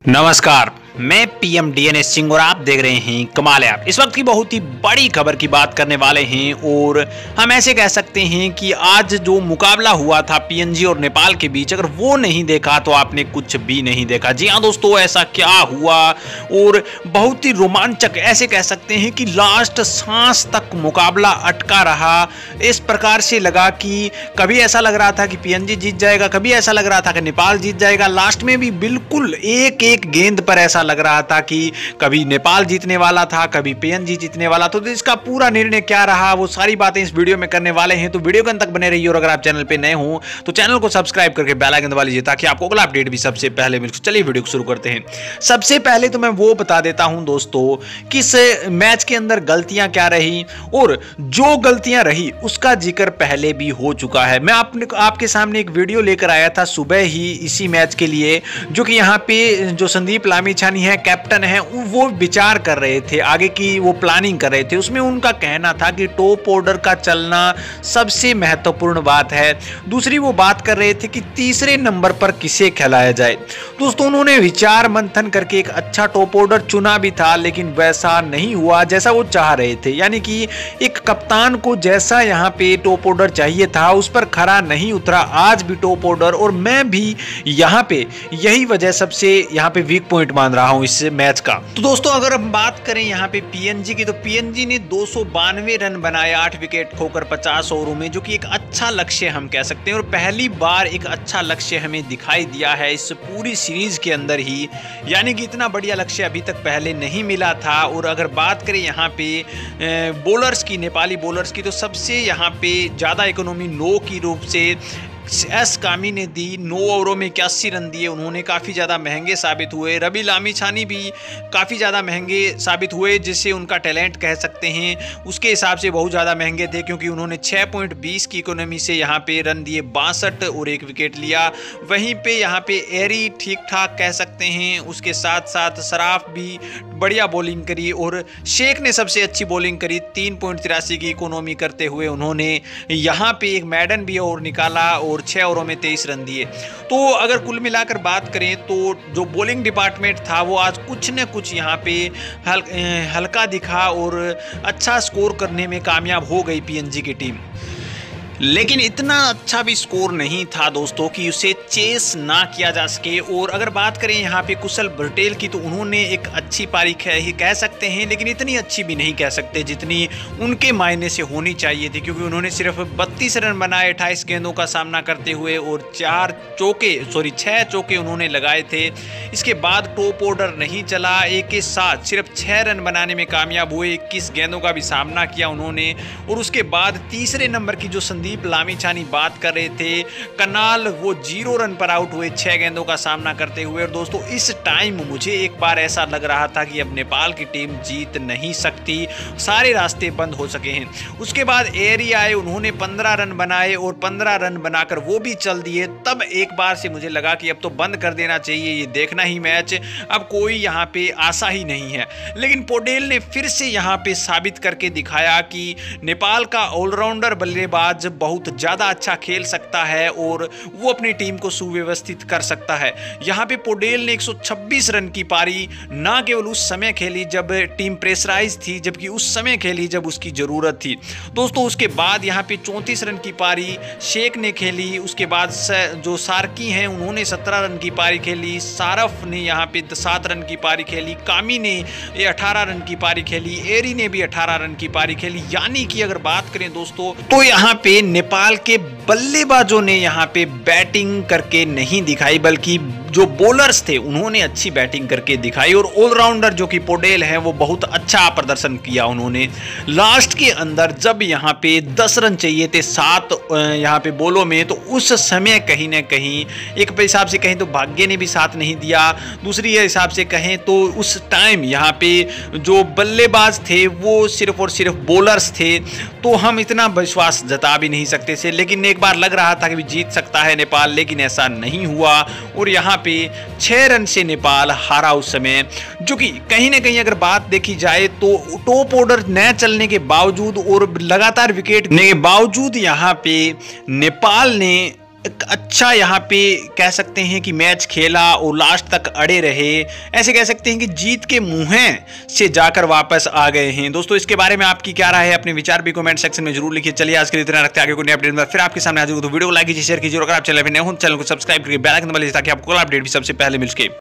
नमस्कार, मैं PM DNS Singh और आप देख रहे हैं कमाल ऐप। इस वक्त की बहुत ही बड़ी खबर की बात करने वाले हैं और हम ऐसे कह सकते हैं कि आज जो मुकाबला हुआ था पीएनजी और नेपाल के बीच, अगर वो नहीं देखा तो आपने कुछ भी नहीं देखा। जी हाँ दोस्तों, ऐसा क्या हुआ और बहुत ही रोमांचक, ऐसे कह सकते हैं कि लास्ट सांस तक मुकाबला अटका रहा। इस प्रकार से लगा कि कभी ऐसा लग रहा था कि पीएनजी जीत जाएगा, कभी ऐसा लग रहा था कि नेपाल जीत जाएगा। लास्ट में भी बिल्कुल एक एक गेंद पर ऐसा लग रहा था कि कभी नेपाल जीतने वाला था, कभी पीएनजी जीतने वाला। तो इसका पूरा निर्णय क्या रहा, वो सारी बातें इस वीडियो में करने वाले हैं। तो वीडियो के अंत तक बने रहिए और अगर आप चैनल पे नए हो तो चैनल को सब्सक्राइब करके बेल आइकन दबा लीजिए ताकि आपको अगला अपडेट भी सबसे पहले मिल। चलिए वीडियो को शुरू करते हैं। सबसे पहले तो मैं वो बता देता हूं दोस्तों कि इस मैच के अंदर गलतियां क्या रही और जो गलतियां रही उसका जिक्र पहले भी हो चुका है। मैं आपके सामने एक वीडियो लेकर आया था सुबह ही इसी मैच के लिए, जो कि यहाँ पे जो संदीप लामिछानी है, कैप्टन है, वो विचार कर रहे थे, आगे की वो प्लानिंग कर रहे थे। उसमें उनका कहना था कि टॉप ऑर्डर का चलना सबसे महत्वपूर्ण बात है। दूसरी वो बात कर रहे थे कि तीसरे नंबर पर किसे खिलाया जाए। दोस्तों उन्होंने विचार मंथन करके एक अच्छा टॉप ऑर्डर चुना भी था, लेकिन वैसा नहीं हुआ जैसा वो चाह रहे थे। यानी कि एक कप्तान को जैसा यहाँ पे टॉप ऑर्डर चाहिए था उस पर खरा नहीं उतरा आज भी टॉप ऑर्डर। और मैं भी यहाँ पे यही वजह सबसे यहाँ पे वीक पॉइंट मान रहा हूँ इस मैच का। तो दोस्तों अगर हम बात करें यहाँ पे पीएनजी की, तो पीएनजी ने 292 रन बनाए 8 विकेट खोकर 50 ओवरों में, जो कि एक अच्छा लक्ष्य हम कह सकते हैं। और पहली बार एक अच्छा लक्ष्य हमें दिखाई दिया है इस पूरी सीरीज के अंदर ही, यानी कि इतना बढ़िया लक्ष्य अभी तक पहले नहीं मिला था। और अगर बात करें यहाँ पे बॉलर्स की, नेपाली बॉलर्स की, तो सबसे यहाँ पे ज़्यादा इकोनॉमी 9 की रूप से एस कामी ने दी। 9 ओवरों में 81 रन दिए, उन्होंने काफ़ी ज़्यादा महंगे साबित हुए। रवि लामिछानी भी काफ़ी ज़्यादा महंगे साबित हुए, जिससे उनका टैलेंट कह सकते हैं उसके हिसाब से बहुत ज़्यादा महंगे थे, क्योंकि उन्होंने 6.20 की इकोनॉमी से यहाँ पे रन दिए 62 और 1 विकेट लिया। वहीं पे यहाँ पे एरी ठीक ठाक कह सकते हैं, उसके साथ साथ सराफ भी बढ़िया बॉलिंग करी और शेख ने सबसे अच्छी बॉलिंग करी 3.83 की इकोनॉमी करते हुए। उन्होंने यहाँ पे एक मैडन भी और निकाला और 6 ओवरों में 23 रन दिए। तो अगर कुल मिलाकर बात करें तो जो बॉलिंग डिपार्टमेंट था वो आज कुछ न कुछ यहाँ पे हल्का दिखा और अच्छा स्कोर करने में कामयाब हो गई पीएनजी की टीम। लेकिन इतना अच्छा भी स्कोर नहीं था दोस्तों कि उसे चेस ना किया जा सके। और अगर बात करें यहाँ पे कुशल बर्टेल की, तो उन्होंने एक अच्छी पारी कह सकते हैं, लेकिन इतनी अच्छी भी नहीं कह सकते जितनी उनके मायने से होनी चाहिए थी, क्योंकि उन्होंने सिर्फ 32 रन बनाए 28 गेंदों का सामना करते हुए और 6 चौके उन्होंने लगाए थे। इसके बाद टॉप ऑर्डर नहीं चला, एक के साथ सिर्फ 6 रन बनाने में कामयाब हुए। 21 गेंदों का भी सामना किया उन्होंने। और उसके बाद तीसरे नंबर की जो संदीप लामिछानी बात कर रहे थे, कनाल, वो 0 रन पर आउट हुए 6 गेंदों का सामना करते हुए। और दोस्तों इस टाइम मुझे एक बार ऐसा लग रहा था कि अब नेपाल की टीम जीत नहीं सकती, सारे रास्ते बंद हो सके हैं। उसके बाद एरी आए, उन्होंने 15 रन बनाए और 15 रन बनाकर वो भी चल दिए। तब एक बार से मुझे लगा कि अब तो बंद कर देना चाहिए, ये देखना ही मैच, अब कोई यहाँ पे आशा ही नहीं है। लेकिन पोडेल ने फिर से यहाँ पे साबित करके दिखाया कि नेपाल का ऑलराउंडर बल्लेबाज बहुत ज़्यादा अच्छा खेल सकता है और वो अपनी टीम को सुव्यवस्थित कर सकता है। यहाँ पे पोडेल ने 126 रन की पारी ना केवल उस समय खेली जब टीम प्रेशराइज थी, जबकि उस समय खेली जब उसकी ज़रूरत थी। दोस्तों उसके बाद यहाँ पे 34 रन की पारी शेख ने खेली। उसके बाद जो सार्की हैं उन्होंने 17 रन की पारी खेली। सारफ ने यहाँ पे 7 रन की पारी खेली। कामी ने 18 रन की पारी खेली। एरी ने भी 18 रन की पारी खेली। यानी कि अगर बात करें दोस्तों तो यहाँ पे नेपाल के बल्लेबाजों ने यहाँ पे बैटिंग करके नहीं दिखाई, बल्कि जो बॉलर्स थे उन्होंने अच्छी बैटिंग करके दिखाई। और ऑलराउंडर जो कि पोडेल है वो बहुत अच्छा प्रदर्शन किया उन्होंने। लास्ट के अंदर जब यहाँ पे 10 रन चाहिए थे 7 यहाँ पे बॉलों में, तो उस समय कहीं ना कहीं एक हिसाब से कहें तो भाग्य ने भी साथ नहीं दिया, दूसरी हिसाब से कहें तो उस टाइम यहाँ पे जो बल्लेबाज थे वो सिर्फ और सिर्फ बॉलर्स थे, तो हम इतना विश्वास जता भी नहीं सकते थे। लेकिन एक बार लग रहा था कि जीत सकता है नेपाल, लेकिन ऐसा नहीं हुआ। और यहाँ पे 6 रन से नेपाल हारा उस समय, जो कि कहीं ना कहीं अगर बात देखी जाए तो टॉप ऑर्डर न चलने के बावजूद और लगातार विकेट के बावजूद यहाँ पे नेपाल ने एक अच्छा यहाँ पे कह सकते हैं कि मैच खेला और लास्ट तक अड़े रहे, ऐसे कह सकते हैं कि जीत के मुंह से जाकर वापस आ गए हैं। दोस्तों इसके बारे में आपकी क्या राय है, अपने विचार भी कमेंट सेक्शन में जरूर लिखिए। चलिए आज के लिए इतना रखते हैं, आगे कोई अपडेट में फिर आपके सामने हाजिर हो। तो वीडियो को लाइक कीजिए, शेयर कीजिए, अगर आप चैनल पर नए हो चैनल को सब्सक्राइब करके बेल आइकन दबा लीजिए ताकि आपको अपडेट भी सबसे पहले मिल सके।